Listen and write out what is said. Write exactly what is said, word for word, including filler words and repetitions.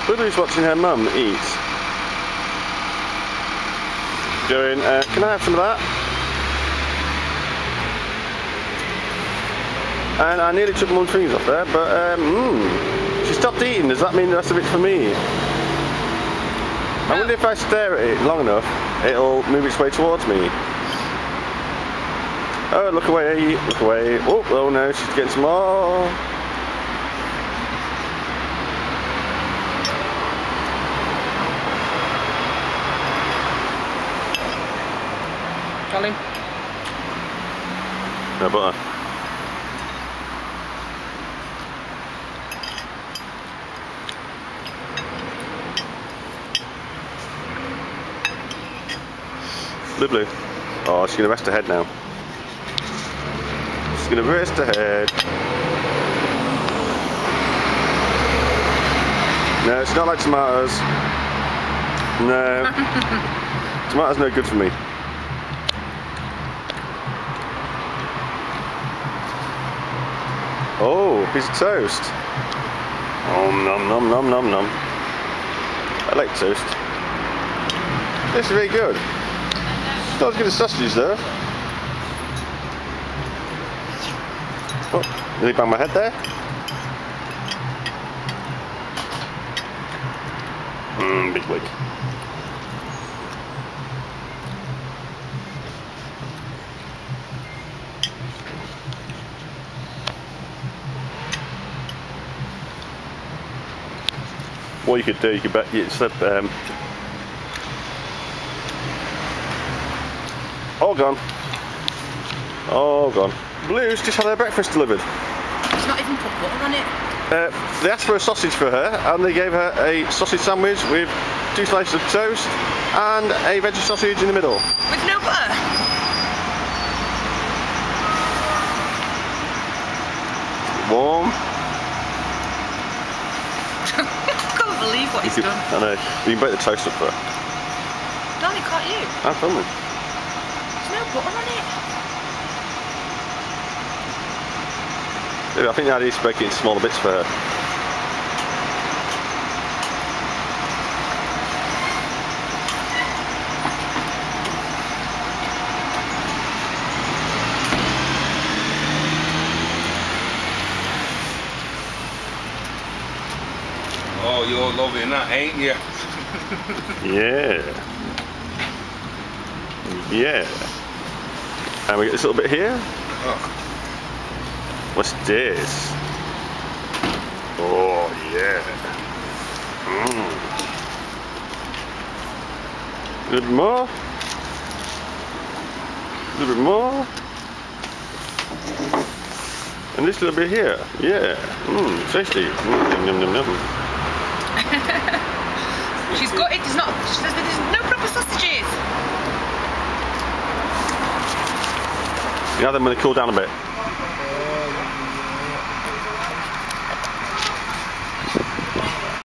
Lulu's watching her mum eat. Going, uh, can I have some of that? And I nearly took mum's fingers off there, but um, mm, she stopped eating. Does that mean the rest of it's for me? I wonder if I stare at it long enough, it'll move its way towards me. Oh, look away, look away. Oh, oh no, she's getting some more. Colin? No butter. Blue. Oh, she's going to rest her head now. She's going to rest her head. No, it's not like tomatoes. No. Tomatoes no good for me. Oh, piece of toast. Oh, nom nom nom nom nom. I like toast. This is very good. Not as good as sausages though. Oh, nearly banged my head there. Mmm, big wig. What you could do, you could bet you slip. Um, All gone. All gone. Blue's just had her breakfast delivered. It's not even put butter on it. Uh, they asked for a sausage for her, and they gave her a sausage sandwich with two slices of toast and a veggie sausage in the middle. With no butter? Warm. I can't believe what he's you could, done. I know. You can break the toast up for her. Darling, can't you? I'm filming. There's no butter on it. I think the idea is to break it into smaller bits for her. Oh, you're loving that, ain't you? Yeah. Yeah. And we get this little bit here. Oh. What's this? Oh yeah. Mm. A little bit more. A little bit more. And this little bit here. Yeah. Mmm, tasty. Mm, yum, yum, yum. She's got it. There's not. She says there's no proper sausages. You have them when they cool down a bit.